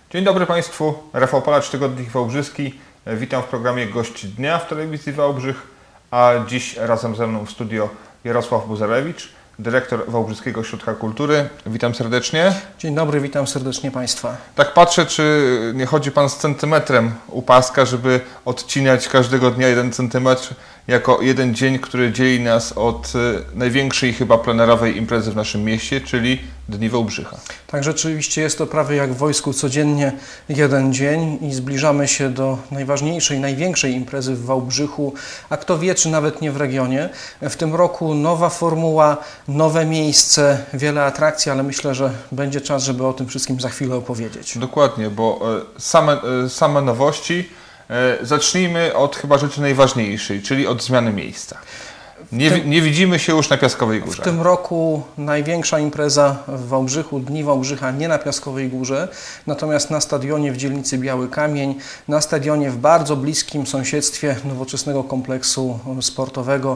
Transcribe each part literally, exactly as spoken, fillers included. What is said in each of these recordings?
Dzień dobry Państwu, Rafał Palacz, Tygodnik Wałbrzyski. Witam w programie Gość Dnia w Telewizji Wałbrzych, a dziś razem ze mną w studio Jarosław Buzarewicz, dyrektor Wałbrzyskiego Ośrodka Kultury. Witam serdecznie. Dzień dobry, witam serdecznie Państwa. Tak patrzę, czy nie chodzi Pan z centymetrem u paska, żeby odcinać każdego dnia jeden centymetr jako jeden dzień, który dzieli nas od największej chyba plenerowej imprezy w naszym mieście, czyli Dni Wałbrzycha. Tak, rzeczywiście jest to prawie jak w wojsku, codziennie jeden dzień i zbliżamy się do najważniejszej, największej imprezy w Wałbrzychu, a kto wie, czy nawet nie w regionie. W tym roku nowa formuła, nowe miejsce, wiele atrakcji, ale myślę, że będzie czas, żeby o tym wszystkim za chwilę opowiedzieć. Dokładnie, bo same, same nowości. Zacznijmy od chyba rzeczy najważniejszej, czyli od zmiany miejsca. Nie, tym, nie widzimy się już na Piaskowej Górze. W tym roku największa impreza w Wałbrzychu, Dni Wałbrzycha, nie na Piaskowej Górze, natomiast na stadionie w dzielnicy Biały Kamień, na stadionie w bardzo bliskim sąsiedztwie nowoczesnego kompleksu sportowego,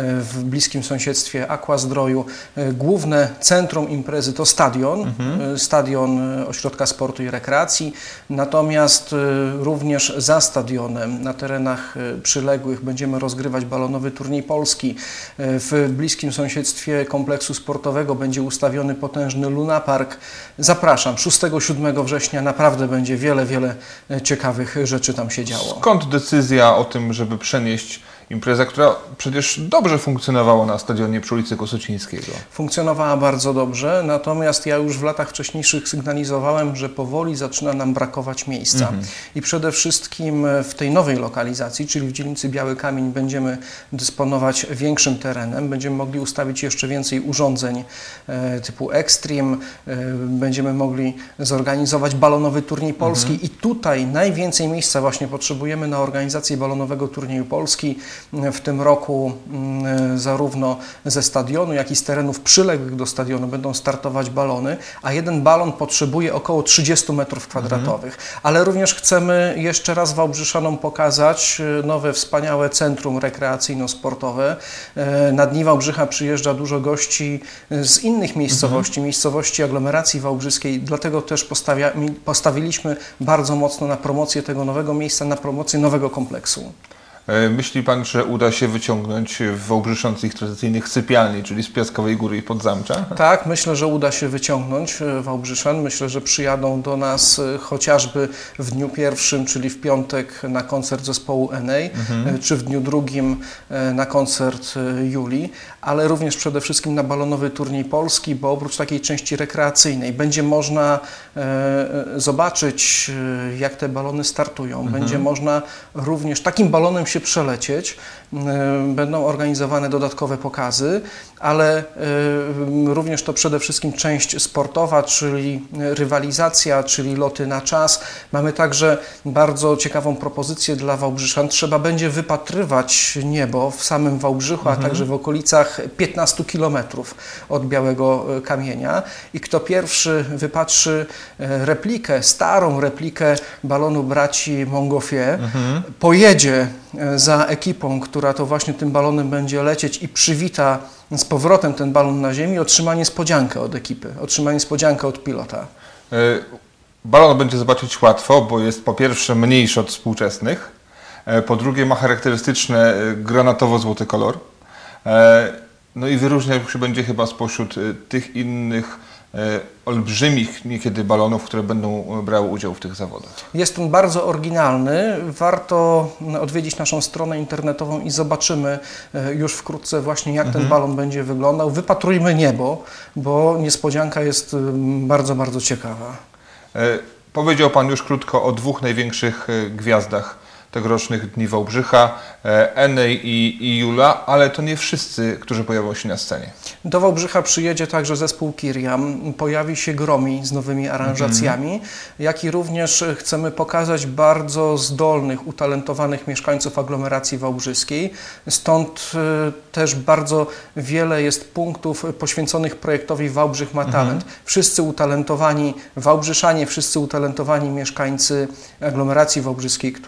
w bliskim sąsiedztwie Aquazdroju. Główne centrum imprezy to stadion, mhm. stadion Ośrodka Sportu i Rekreacji, natomiast również za stadionem, na terenach przyległych będziemy rozgrywać balonowy turniej polski. W bliskim sąsiedztwie kompleksu sportowego będzie ustawiony potężny lunapark. Zapraszam, szóstego siódmego września naprawdę będzie wiele, wiele ciekawych rzeczy tam się działo. Skąd decyzja o tym, żeby przenieść imprezę, która przecież dobrze funkcjonowała na stadionie przy ulicy Kosocińskiego? Funkcjonowała bardzo dobrze, natomiast ja już w latach wcześniejszych sygnalizowałem, że powoli zaczyna nam brakować miejsca. Mhm. I przede wszystkim w tej nowej lokalizacji, czyli w dzielnicy Biały Kamień, będziemy dysponować większym terenem, będziemy mogli ustawić jeszcze więcej urządzeń e, typu Extreme, e, będziemy mogli zorganizować balonowy turniej polski mhm. i tutaj najwięcej miejsca właśnie potrzebujemy na organizację balonowego turnieju Polski. W tym roku zarówno ze stadionu, jak i z terenów przyległych do stadionu będą startować balony, a jeden balon potrzebuje około trzydziestu metrów kwadratowych. Mhm. Ale również chcemy jeszcze raz Wałbrzyszanom pokazać nowe, wspaniałe centrum rekreacyjno-sportowe. Na Dni Wałbrzycha przyjeżdża dużo gości z innych miejscowości, mhm. miejscowości aglomeracji wałbrzyskiej, dlatego też postawia, postawiliśmy bardzo mocno na promocję tego nowego miejsca, na promocję nowego kompleksu. Myśli Pan, że uda się wyciągnąć w Wałbrzysząc z ich tradycyjnych sypialni, czyli z Piaskowej Góry i Podzamcza? Tak, myślę, że uda się wyciągnąć Wałbrzyszan. Myślę, że przyjadą do nas chociażby w dniu pierwszym, czyli w piątek na koncert zespołu N A, mhm. czy w dniu drugim na koncert Julii, ale również przede wszystkim na balonowy turniej polski, bo oprócz takiej części rekreacyjnej będzie można e, zobaczyć, jak te balony startują. Mhm. Będzie można również takim balonem się przelecieć. Będą organizowane dodatkowe pokazy, ale również to przede wszystkim część sportowa, czyli rywalizacja, czyli loty na czas. Mamy także bardzo ciekawą propozycję dla Wałbrzyszan. Trzeba będzie wypatrywać niebo w samym Wałbrzychu, mhm. a także w okolicach piętnastu kilometrów od Białego Kamienia. I kto pierwszy wypatrzy replikę, starą replikę balonu braci Montgolfier, mhm. pojedzie za ekipą, która to właśnie tym balonem będzie lecieć i przywita z powrotem ten balon na ziemi, otrzyma niespodziankę od ekipy, otrzyma niespodziankę od pilota. Balon będzie zobaczyć łatwo, bo jest po pierwsze mniejszy od współczesnych, po drugie ma charakterystyczny granatowo-złoty kolor, no i wyróżniał się będzie chyba spośród tych innych olbrzymich niekiedy balonów, które będą brały udział w tych zawodach. Jest on bardzo oryginalny. Warto odwiedzić naszą stronę internetową i zobaczymy już wkrótce właśnie, jak mhm. ten balon będzie wyglądał. Wypatrujmy niebo, bo niespodzianka jest bardzo, bardzo ciekawa. Powiedział Pan już krótko o dwóch największych gwiazdach tegorocznych Dni Wałbrzycha, N A i, i Jula, ale to nie wszyscy, którzy pojawią się na scenie. Do Wałbrzycha przyjedzie także zespół Kiriam, pojawi się Gromi z nowymi aranżacjami, mm. jak i również chcemy pokazać bardzo zdolnych, utalentowanych mieszkańców aglomeracji wałbrzyskiej. Stąd y, też bardzo wiele jest punktów poświęconych projektowi Wałbrzych ma talent. Mm. Wszyscy utalentowani Wałbrzyszanie, wszyscy utalentowani mieszkańcy aglomeracji wałbrzyskiej, którzy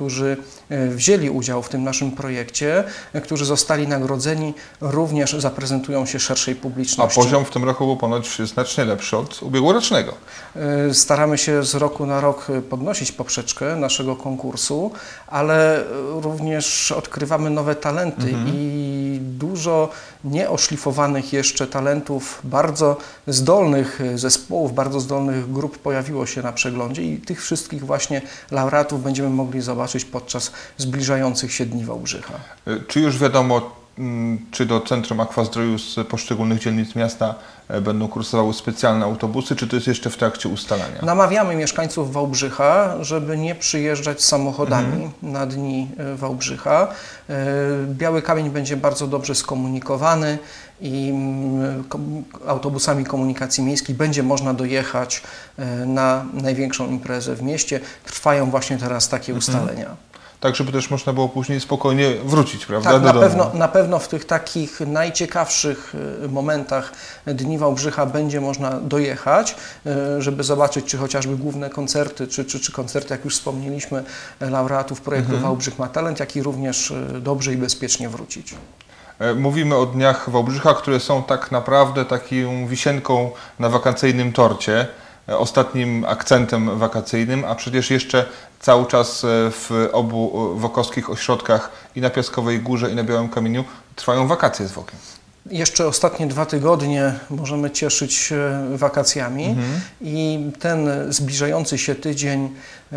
wzięli udział w tym naszym projekcie, którzy zostali nagrodzeni, również zaprezentują się szerszej A publiczności. poziom w tym roku był ponoć znacznie lepszy od ubiegłorocznego. Staramy się z roku na rok podnosić poprzeczkę naszego konkursu, ale również odkrywamy nowe talenty Mhm. i dużo nieoszlifowanych jeszcze talentów, bardzo zdolnych zespołów, bardzo zdolnych grup pojawiło się na przeglądzie i tych wszystkich właśnie laureatów będziemy mogli zobaczyć podczas zbliżających się Dni Wałbrzycha. Czy już wiadomo, mm, czy do Centrum Aquazdroju z poszczególnych dzielnic miasta e, będą kursowały specjalne autobusy, czy to jest jeszcze w trakcie ustalania? Namawiamy mieszkańców Wałbrzycha, żeby nie przyjeżdżać samochodami Mhm. na Dni e, Wałbrzycha. E, Biały Kamień będzie bardzo dobrze skomunikowany i mm, kom- autobusami komunikacji miejskiej będzie można dojechać e, na największą imprezę w mieście. Trwają właśnie teraz takie ustalenia. Tak, żeby też można było później spokojnie wrócić, prawda, Tak, do na domu. pewno, na pewno w tych takich najciekawszych y, momentach Dni Wałbrzycha będzie można dojechać, y, żeby zobaczyć, czy chociażby główne koncerty, czy, czy, czy koncerty, jak już wspomnieliśmy, laureatów projektu Mhm. Wałbrzych ma talent, jak i również y, dobrze i bezpiecznie wrócić. E, Mówimy o Dniach Wałbrzycha, które są tak naprawdę taką wisienką na wakacyjnym torcie, e, ostatnim akcentem wakacyjnym, a przecież jeszcze cały czas e, w obu e, wokowskich ośrodkach i na Piaskowej Górze i na Białym Kamieniu trwają wakacje z wokiem. Jeszcze ostatnie dwa tygodnie możemy cieszyć się wakacjami Mhm. i ten zbliżający się tydzień y,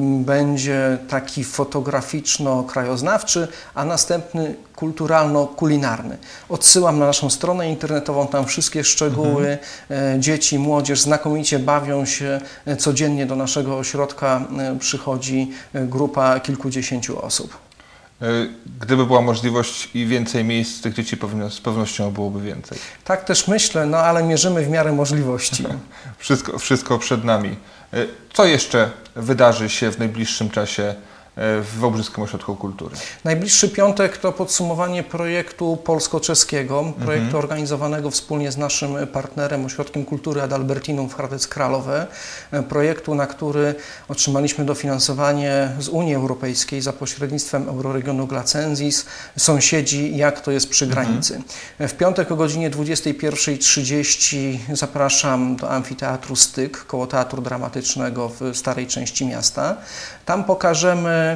będzie taki fotograficzno-krajoznawczy, a następny kulturalno-kulinarny. Odsyłam na naszą stronę internetową, tam wszystkie szczegóły. Mhm. Dzieci, młodzież znakomicie bawią się. Codziennie do naszego ośrodka y, przychodzi y, grupa kilkudziesięciu osób. E, Gdyby była możliwość i więcej miejsc, tych dzieci pewno, z pewnością byłoby więcej. Tak też myślę, no ale mierzymy w miarę możliwości. Wszystko, wszystko przed nami. E, Co jeszcze wydarzy się w najbliższym czasie e, w Wałbrzyskim Ośrodku Kultury? Najbliższy piątek to podsumowanie projektu polsko-czeskiego, projektu Mhm. organizowanego wspólnie z naszym partnerem Ośrodkiem Kultury Adalbertinum w Hradec Králové, projektu, na który otrzymaliśmy dofinansowanie z Unii Europejskiej za pośrednictwem Euroregionu Glacensis, sąsiedzi, jak to jest przy granicy. W piątek o godzinie dwudziestej pierwszej trzydzieści zapraszam do Amfiteatru Styk, koło Teatru Dramatycznego w starej części miasta. Tam pokażemy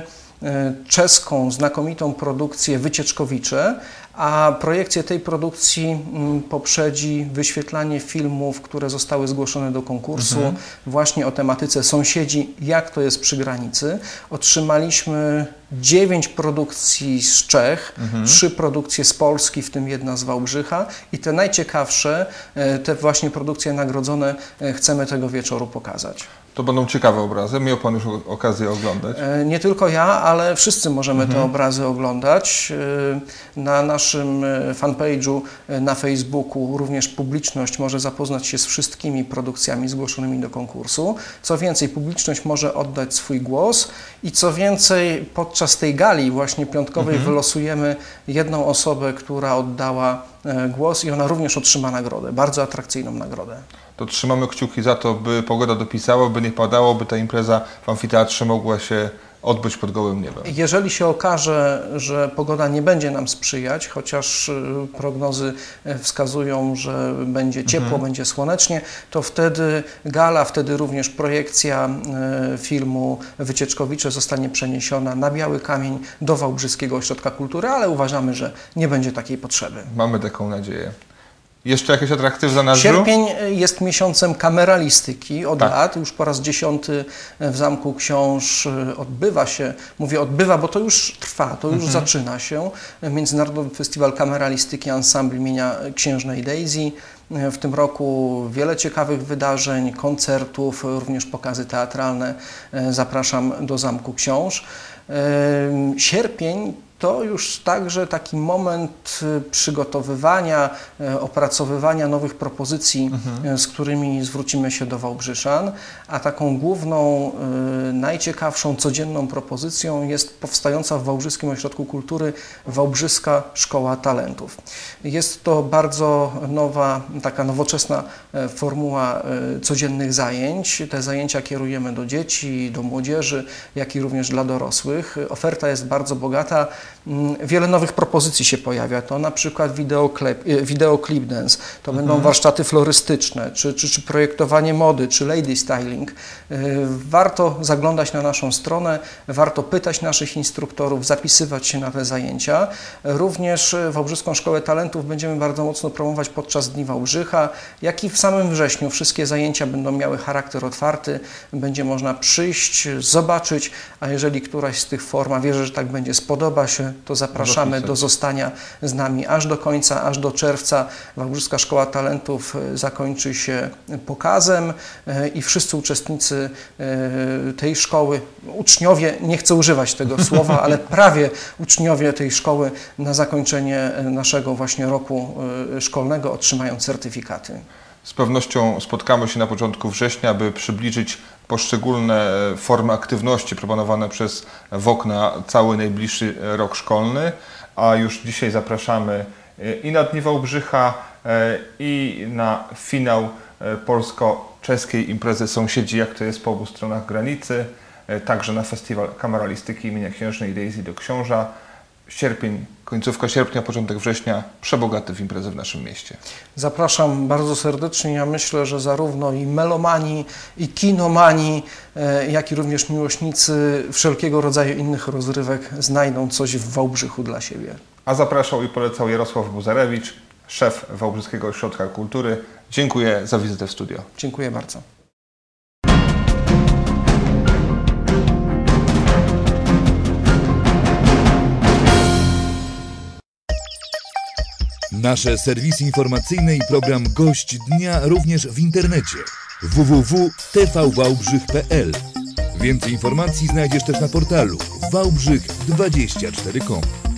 czeską, znakomitą produkcję Wycieczkowicze, a projekcję tej produkcji poprzedzi wyświetlanie filmów, które zostały zgłoszone do konkursu Mhm. właśnie o tematyce sąsiedzi, jak to jest przy granicy. Otrzymaliśmy dziewięć produkcji z Czech, Mhm. trzy produkcje z Polski, w tym jedna z Wałbrzycha i te najciekawsze, te właśnie produkcje nagrodzone chcemy tego wieczoru pokazać. To będą ciekawe obrazy. Miał Pan już o- okazję oglądać. E, Nie tylko ja, ale wszyscy możemy Mhm. te obrazy oglądać. E, Na naszym e, fanpage'u e, na Facebooku również publiczność może zapoznać się z wszystkimi produkcjami zgłoszonymi do konkursu. Co więcej, publiczność może oddać swój głos i co więcej, podczas tej gali właśnie piątkowej Mhm. wylosujemy jedną osobę, która oddała e, głos i ona również otrzyma nagrodę, bardzo atrakcyjną nagrodę. To trzymamy kciuki za to, by pogoda dopisała, by nie padało, by ta impreza w amfiteatrze mogła się odbyć pod gołym niebem. Jeżeli się okaże, że pogoda nie będzie nam sprzyjać, chociaż y, prognozy y, wskazują, że będzie ciepło, Mhm. będzie słonecznie, to wtedy gala, wtedy również projekcja y, filmu Wycieczkowicze zostanie przeniesiona na Biały Kamień do Wałbrzyskiego Ośrodka Kultury, ale uważamy, że nie będzie takiej potrzeby. Mamy taką nadzieję. Jeszcze jakieś atrakty w zanadrzu? Sierpień jest miesiącem kameralistyki od Tak. lat. Już po raz dziesiąty w Zamku Książ odbywa się, mówię odbywa, bo to już trwa, to już Mhm. zaczyna się, Międzynarodowy Festiwal Kameralistyki Ensemble imienia Księżnej Daisy. W tym roku wiele ciekawych wydarzeń, koncertów, również pokazy teatralne. Zapraszam do Zamku Książ. Sierpień to już także taki moment przygotowywania, opracowywania nowych propozycji, mhm. z którymi zwrócimy się do Wałbrzyszan, a taką główną, najciekawszą, codzienną propozycją jest powstająca w Wałbrzyskim Ośrodku Kultury Wałbrzyska Szkoła Talentów. Jest to bardzo nowa, taka nowoczesna formuła codziennych zajęć. Te zajęcia kierujemy do dzieci, do młodzieży, jak i również dla dorosłych. Oferta jest bardzo bogata. Wiele nowych propozycji się pojawia. To na przykład wideoklip, wideoclip dance, to mhm. będą warsztaty florystyczne, czy, czy, czy projektowanie mody, czy lady styling. Warto zaglądać na naszą stronę, warto pytać naszych instruktorów, zapisywać się na te zajęcia. Również Wałbrzyską Szkołę Talentów będziemy bardzo mocno promować podczas Dni Wałbrzycha, jak i w samym wrześniu. Wszystkie zajęcia będą miały charakter otwarty, będzie można przyjść, zobaczyć, a jeżeli któraś z tych form, a wierzę, że tak będzie, spodoba się, to zapraszamy do zostania z nami aż do końca, aż do czerwca. Wałbrzyska Szkoła Talentów zakończy się pokazem i wszyscy uczestnicy tej szkoły, uczniowie, nie chcę używać tego słowa, ale prawie uczniowie tej szkoły na zakończenie naszego właśnie roku szkolnego otrzymają certyfikaty. Z pewnością spotkamy się na początku września, aby przybliżyć poszczególne formy aktywności proponowane przez W O K na cały najbliższy rok szkolny, a już dzisiaj zapraszamy i na Dni Wałbrzycha, i na finał polsko-czeskiej imprezy Sąsiedzi, jak to jest po obu stronach granicy, także na festiwal kameralistyki imienia Księżnej Daisy do Książa. Sierpień, końcówka sierpnia, początek września, przebogaty w imprezy w naszym mieście. Zapraszam bardzo serdecznie. Ja myślę, że zarówno i melomani, i kinomani, jak i również miłośnicy wszelkiego rodzaju innych rozrywek znajdą coś w Wałbrzychu dla siebie. A zapraszał i polecał Jarosław Buzarewicz, szef Wałbrzyskiego Ośrodka Kultury. Dziękuję za wizytę w studio. Dziękuję bardzo. Nasze serwisy informacyjne i program Gość Dnia również w internecie w w w kropka t v wałbrzych kropka p l. Więcej informacji znajdziesz też na portalu wałbrzych dwadzieścia cztery kropka com.